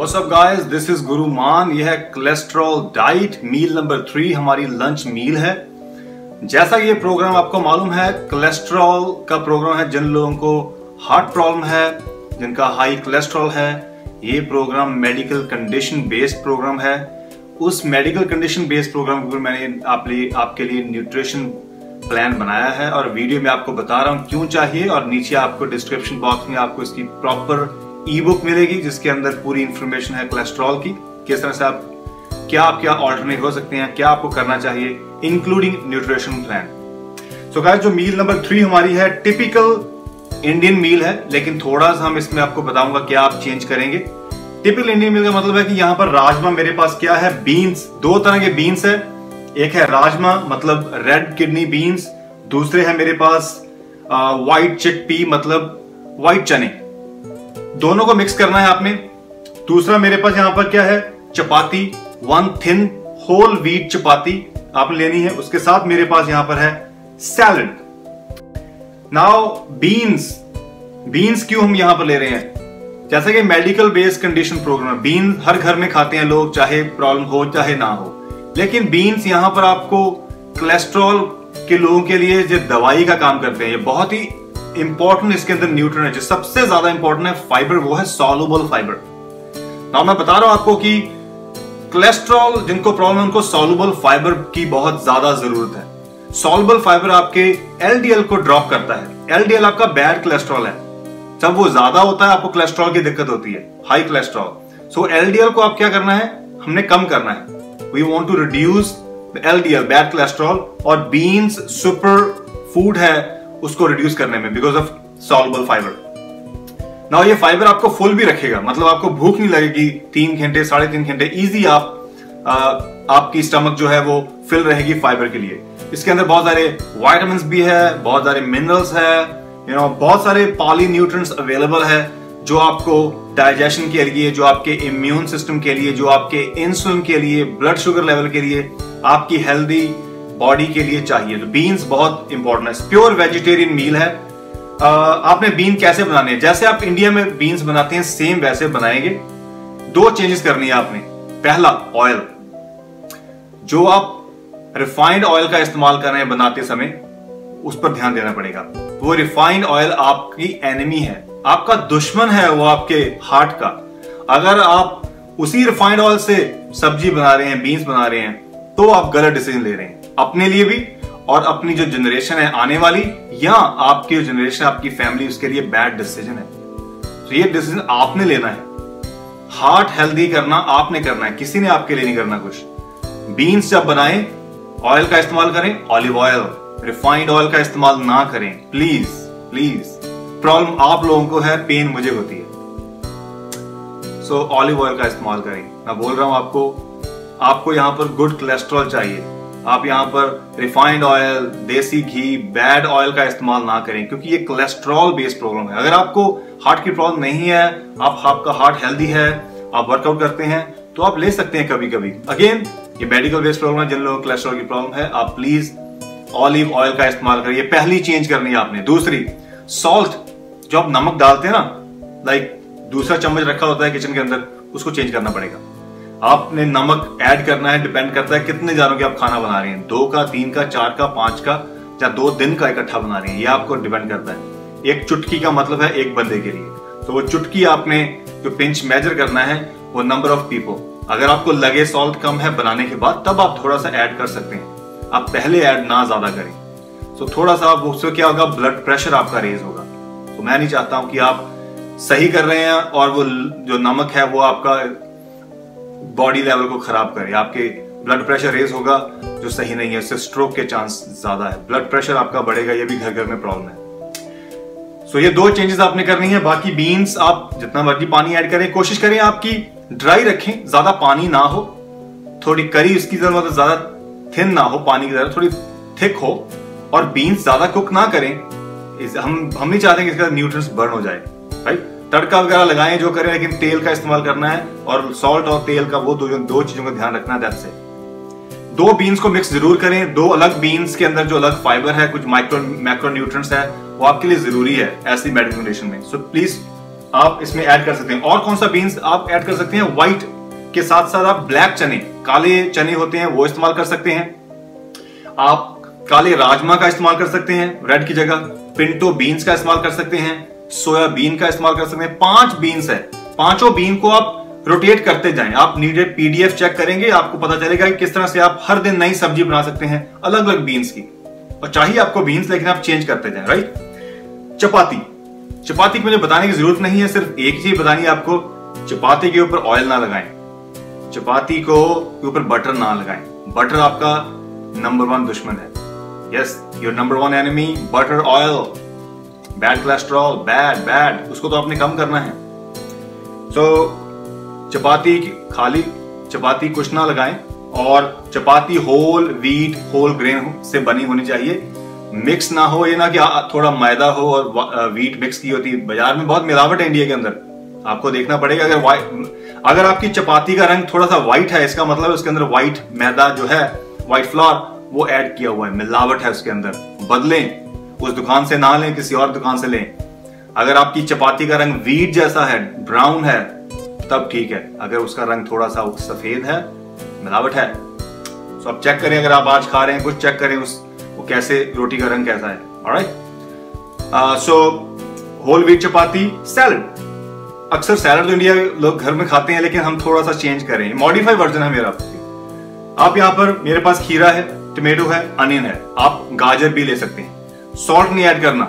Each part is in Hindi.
What's up guys, this is गुरु मान। यह है कोलेस्ट्रॉल डाइट मील नंबर 3 हमारी लंच मील है। जैसा कि ये प्रोग्राम आपको मालूम है, कोलेस्ट्रॉल का प्रोग्राम है जिन लोगों को हार्ट प्रॉब्लम है, जिनका हाई कोलेस्ट्रॉल है। ये program medical condition based program है। उस मेडिकल कंडीशन बेस्ड प्रोग्राम के ऊपर मैंने आपके लिए न्यूट्रिशन प्लान बनाया है और वीडियो में आपको बता रहा हूँ क्यों चाहिए। और नीचे आपको डिस्क्रिप्शन बॉक्स में आपको इसकी प्रॉपर ई बुक मिलेगी जिसके अंदर पूरी इंफॉर्मेशन है कोलेस्ट्रॉल की, किस तरह से आप क्या ऑल्टरनेट हो सकते हैं, क्या आपको करना चाहिए, including nutrition plan. So guys, जो मील नंबर 3 हमारी है टिपिकल इंडियन मील है, लेकिन थोड़ा सा हम इसमें आपको बताऊंगा क्या आप चेंज करेंगे। टिपिकल इंडियन मील का मतलब है कि यहाँ पर राजमा मेरे पास क्या है, बीन्स, दो तरह के बीन्स है। एक है राजमा मतलब रेड किडनी बीन्स, दूसरे है मेरे पास व्हाइट चिकपी मतलब व्हाइट चने। दोनों को मिक्स करना है आपने। दूसरा मेरे पास यहां पर क्या है, chapati, 1 thin whole wheat chapati आपने लेनी है। उसके साथ मेरे पास यहां पर है सैलड। नाउ बीन्स क्यों हम यहां पर ले रहे हैं? जैसा कि medical based condition program, beans हर घर में खाते हैं लोग, चाहे प्रॉब्लम हो चाहे ना हो। लेकिन बीन्स यहां पर आपको कोलेस्ट्रॉल के लोगों के लिए जो दवाई का काम करते हैं, ये बहुत ही इंपॉर्टेंट इसके अंदर न्यूट्रिएंट है। जो सबसे ज्यादा इंपॉर्टेंट है फाइबर, वो है सॉल्युबल फाइबर। नाउ मैं बता रहा हूं आपको कि कोलेस्ट्रॉल जिनको प्रॉब्लम है उनको सॉल्युबल फाइबर की बहुत ज्यादा जरूरत है। सॉल्युबल फाइबर आपके एलडीएल को ड्रॉप करता है। एलडीएल आपका बैड कोलेस्ट्रॉल है। जब वो ज्यादा होता है आपको कोलेस्ट्रॉल की दिक्कत होती है, हाई कोलेस्ट्रॉल। सो एलडीएल को आप क्या करना है, हमने कम करना है। We want to reduce the LDL, bad cholesterol. और बीन्स सुपर फूड है उसको रिड्यूस करने में because of soluble fibre. Now ये फाइबर आपको फुल भी रखेगा, मतलब आपको भूख नहीं लगेगी 3 घंटे 3.5 घंटे इजी आपकी स्टमक जो है वो फिल रहेगी फाइबर के लिए। इसके अंदर बहुत सारे विटामिन्स भी है, बहुत सारे मिनरल्स है, बहुत सारे पॉलीन्यूट्रिएंट्स अवेलेबल है जो आपको डाइजेशन के लिए, जो आपके इम्यून सिस्टम के लिए, जो आपके इंसुलिन के लिए, ब्लड शुगर लेवल के लिए, आपकी हेल्दी बॉडी के लिए चाहिए। तो बीन्स बहुत इंपॉर्टेंट है। प्योर वेजिटेरियन मील है। आपने बीन कैसे बनाने हैं, जैसे आप इंडिया में बीन्स बनाते हैं सेम वैसे बनाएंगे। 2 चेंजेस करनी है आपने। पहला, ऑयल। जो आप रिफाइंड ऑयल का इस्तेमाल कर रहे हैं बनाते समय, उस पर ध्यान देना पड़ेगा। वो रिफाइंड ऑयल आपकी एनिमी है, आपका दुश्मन है वो आपके हार्ट का। अगर आप उसी रिफाइंड ऑयल से सब्जी बना रहे हैं, बीन्स बना रहे हैं, तो आप गलत डिसीजन ले रहे हैं अपने लिए भी और अपनी जो जनरेशन है आने वाली, या आपकी जनरेशन, आपकी फैमिली, उसके लिए बैड डिसीजन है। तो ये डिसीजन आपने लेना है। हार्ट हेल्दी करना आपने करना है, किसी ने आपके लिए नहीं करना कुछ। बीन्स जब बनाएं, ऑयल का इस्तेमाल करें, ऑलिव ऑयल, रिफाइंड ऑयल का इस्तेमाल ना करें प्लीज प्लीज। प्रॉब्लम आप लोगों को है, पेन मुझे होती है। सो ऑलिव ऑयल का इस्तेमाल करें। मैं बोल रहा हूं आपको यहां पर गुड कोलेस्ट्रॉल चाहिए। आप यहां पर रिफाइंड ऑयल, देसी घी, बैड ऑयल का इस्तेमाल ना करें, क्योंकि ये कोलेस्ट्रॉल बेस्ड प्रॉब्लम है। अगर आपको हार्ट की प्रॉब्लम नहीं है, आपका हार्ट हेल्दी है, आप वर्कआउट करते हैं, तो आप ले सकते हैं कभी कभी। अगेन, ये मेडिकल बेस्ड प्रॉब्लम है। जिन लोगों को कोलेस्ट्रॉल की प्रॉब्लम है, आप प्लीज ऑलिव ऑयल का इस्तेमाल करिए। पहली चेंज करनी है आपने। दूसरी, सॉल्ट, जो आप नमक डालते हैं ना, लाइक दूसरा चम्मच रखा होता है किचन के अंदर, उसको चेंज करना पड़ेगा। आपने नमक ऐड करना है, डिपेंड करता है कितने जानों के आप खाना बना रहे हैं, 2 का, 3 का, 4 का, 5 का, या 2 दिन का इकट्ठा बना रहे हैं, ये आपको डिपेंड करता है। एक चुटकी का मतलब है एक बंदे के लिए, तो वो चुटकी आपने जो पिंच मेजर करना है वो नंबर ऑफ पीपल। अगर आपको लगे सॉल्ट कम है बनाने के बाद, तब आप थोड़ा सा ऐड कर सकते हैं। आप पहले ऐड ना ज्यादा करें। तो थोड़ा सा उससे क्या होगा, ब्लड प्रेशर आपका रेज होगा। तो मैं नहीं चाहता हूं कि आप सही कर रहे हैं और वो जो नमक है वो आपका बॉडी लेवल को खराब करे, आपके ब्लड प्रेशर रेज होगा जो सही नहीं है, इससे स्ट्रोक के चांस ज्यादा है, ब्लड प्रेशर आपका बढ़ेगा, ये भी घर घर में प्रॉब्लम है। सो ये 2 चेंजेस आपने करनी है। बाकी बीन्स आप जितना मर्जी पानी ऐड करें, कोशिश करें आपकी ड्राई रखें, ज्यादा पानी ना हो, थोड़ी करी इसकी जरूरत, ज्यादा थिन ना हो, पानी की जरूरत थोड़ी थिक हो, और बीन्स ज्यादा कुक ना करें। हम नहीं चाहते कि इसका न्यूट्रिएंट्स बर्न हो जाए, राइट। तड़का वगैरह लगाएं जो करें, लेकिन तेल का इस्तेमाल करना है, और सॉल्ट और तेल का वो दो चीजों का ध्यान रखना है। That's it. 2 बीन्स को मिक्स जरूर करें। 2 अलग बीन्स के अंदर जो अलग फाइबर है, कुछ मैक्रो न्यूट्रिएंट्स है, वो आपके लिए जरूरी है ऐसी मेडिकल कंडीशन में। सो प्लीज आप इसमें ऐड कर सकते हैं। और कौन सा बीन्स आप ऐड कर सकते हैं? व्हाइट के साथ साथ आप ब्लैक चने, काले चने होते हैं, वो इस्तेमाल कर सकते हैं। आप काले राजमा का इस्तेमाल कर सकते हैं रेड की जगह, पिंटो बीन्स का इस्तेमाल कर सकते हैं, सोयाबीन का इस्तेमाल कर सकते हैं। 5 बीन्स है, पांचों बीन को आप रोटेट करते जाएं। आप नीडेड पीडीएफ चेक करेंगे, आपको पता चलेगा कि किस तरह से आप हर दिन नई सब्जी बना सकते हैं अलग अलग बीन्स की। और चाहिए आपको बीन्स, लेकिन आप चेंज करते जाएं, राइट। चपाती, चपाती की मुझे बताने की जरूरत नहीं है, सिर्फ एक चीज बतानी है आपको, चपाती के ऊपर ऑयल ना लगाएं, चपाती को ऊपर बटर ना लगाएं। बटर आपका नंबर 1 दुश्मन है। Yes, your number 1 enemy butter, oil, bad cholesterol, bad, उसको तो आपने कम करना है। सो चपाती खाली चपाती कुछ ना लगाएं, और chapati whole wheat, whole grain से बनी होनी चाहिए, मिक्स ना हो। ये ना कि थोड़ा मैदा हो और व्हीट मिक्स की होती है। बाजार में बहुत मिलावट है इंडिया के अंदर, आपको देखना पड़ेगा। अगर आपकी चपाती का रंग थोड़ा सा व्हाइट है, इसका मतलब उसके अंदर व्हाइट मैदा जो है, व्हाइट फ्लोर, वो ऐड किया हुआ है, मिलावट है उसके अंदर। बदलें, उस दुकान से ना लें, किसी और दुकान से लें। अगर आपकी चपाती का रंग व्हीट जैसा है, ब्राउन है, तब ठीक है। अगर उसका रंग थोड़ा सा सफेद है, मिलावट है, तो आप चेक करें। अगर आप आज खा रहे हैं कुछ, चेक करें वो कैसे, रोटी का रंग कैसा है। Alright. So whole wheat chapati. Salad, अक्सर सैलड तो इंडिया लोग घर में खाते हैं, लेकिन हम थोड़ा सा चेंज करें, मॉडिफाई वर्जन है मेरा। आप यहाँ पर, मेरे पास खीरा है, टमेटो है, अनियन है, आप गाजर भी ले सकते हैं। सॉल्ट नहीं ऐड करना,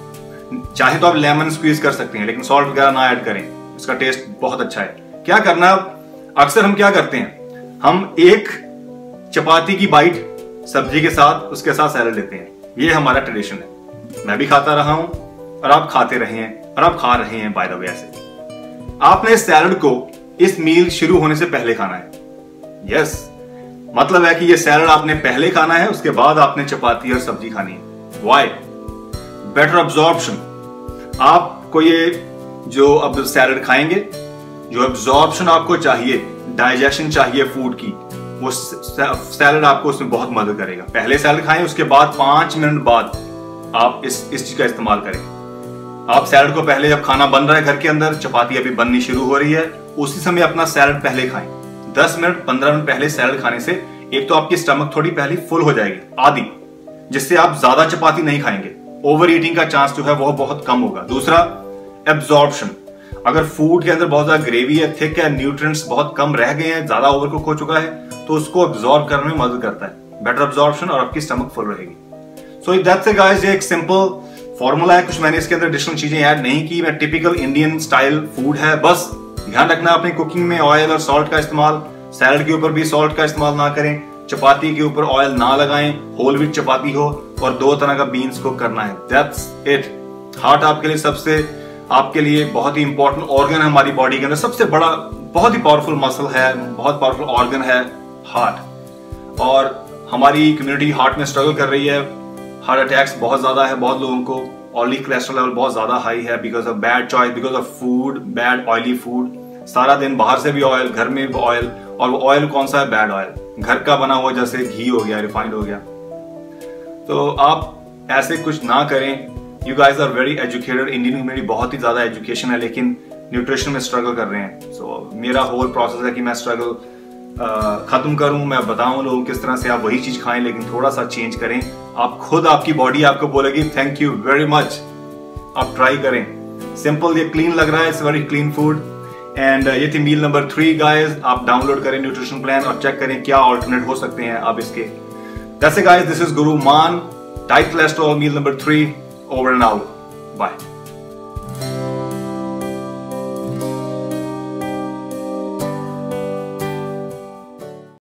चाहे तो आप लेमन स्क्वीज कर सकते हैं, लेकिन सॉल्ट वगैरह ना ऐड करें, इसका टेस्ट बहुत अच्छा है। क्या करना, अक्सर हम क्या करते हैं, हम एक चपाती की बाइट सब्जी के साथ, उसके साथ सैलड लेते हैं। ये हमारा ट्रेडिशन है, मैं भी खाता रहा हूं और आप खाते रहे हैं, और आप खा रहे हैं बाय द वे। ऐसे आपने इस सैलड को इस मील शुरू होने से पहले खाना है। यस, मतलब है कि ये सैलड आपने पहले खाना है, उसके बाद आपने चपाती और सब्जी खानी है। व्हाई? Better absorption. आपको ये जो अब सैलड खाएंगे, जो अब्जॉर्प्शन आपको चाहिए, डाइजेशन चाहिए फूड की, वो सैलड आपको उसमें बहुत मदद करेगा। पहले सैलड खाएं, उसके बाद 5 मिनट बाद आप इस चीज का इस्तेमाल करें। आप सैलड को पहले, जब खाना बन रहा है घर के अंदर, चपाती अभी बननी शुरू हो रही है, उसी समय अपना सैलड पहले खाएं। 10 मिनट 15 मिनट पहले सैलड खाने से एक तो आपकी स्टमक थोड़ी पहले फुल हो जाएगी, आधी, जिससे आप ज्यादा चपाती नहीं खाएंगे, ओवर ईटिंग का चांस जो है वो बहुत कम होगा। दूसरा, एब्जॉर्प्शन। अगर फूड के अंदर बहुत ज्यादा ग्रेवी है, थिक है, न्यूट्रिएंट्स बहुत कम रह गए हैं, ज्यादा ओवरकुक हो चुका है, तो उसको अब्जॉर्ब करने में मदद करता है, बेटर अब्जॉर्प्शन, और आपकी स्टमक फुल रहेगी। सो दैट्स इट गाइस, ये एक सिंपल फॉर्मूला है, कुछ मैंने इसके अंदर एडिशनल चीजें ऐड नहीं की। मैं टिपिकल इंडियन स्टाइल फूड है। बस ध्यान रखना अपनी कुकिंग में ऑयल और सॉल्ट का इस्तेमाल, सैलड के ऊपर भी सॉल्ट का इस्तेमाल ना करें, चपाती के ऊपर ऑयल ना लगाएं, होल व्हीट चपाती हो, और 2 तरह का बीन्स को करना है। That's it. हार्ट आपके लिए आपके लिए बहुत ही इंपॉर्टेंट ऑर्गन है हमारी बॉडी के अंदर, सबसे बड़ा, बहुत ही पावरफुल मसल है, बहुत पावरफुल ऑर्गन है हार्ट। और हमारी कम्युनिटी हार्ट में स्ट्रगल कर रही है, हार्ट अटैक्स बहुत ज्यादा है, बहुत लोगों को ऑयली कोलेस्ट्रॉल लेवल बहुत ज्यादा हाई है, because of bad choice, because of food, bad oily food. सारा दिन बाहर से भी ऑयल, घर में भी ऑयल, और वो ऑयल कौन सा है? बैड ऑयल, घर का बना हुआ, जैसे घी हो गया, रिफाइंड हो गया। तो आप ऐसे कुछ ना करें। You guys are very educated, Indian community बहुत ही ज्यादा एजुकेशन है, लेकिन न्यूट्रिशन में स्ट्रगल कर रहे हैं। सो मेरा होल प्रोसेस है कि मैं स्ट्रगल खत्म करूं, मैं बताऊं लोगों किस तरह से आप वही चीज खाएं, लेकिन थोड़ा सा चेंज करें। आप खुद, आपकी बॉडी आपको बोलेगी थैंक यू वेरी मच। आप ट्राई करें, सिंपल, ये क्लीन लग रहा है, it's very clean food. And ये थी मील नंबर 3 गाइज। आप डाउनलोड करें न्यूट्रिशन प्लान और चेक करें क्या ऑल्टरनेट हो सकते हैं आप इसके। That's it guys, this is Guru Mann, diet cholesterol meal number 3, over and out. Bye.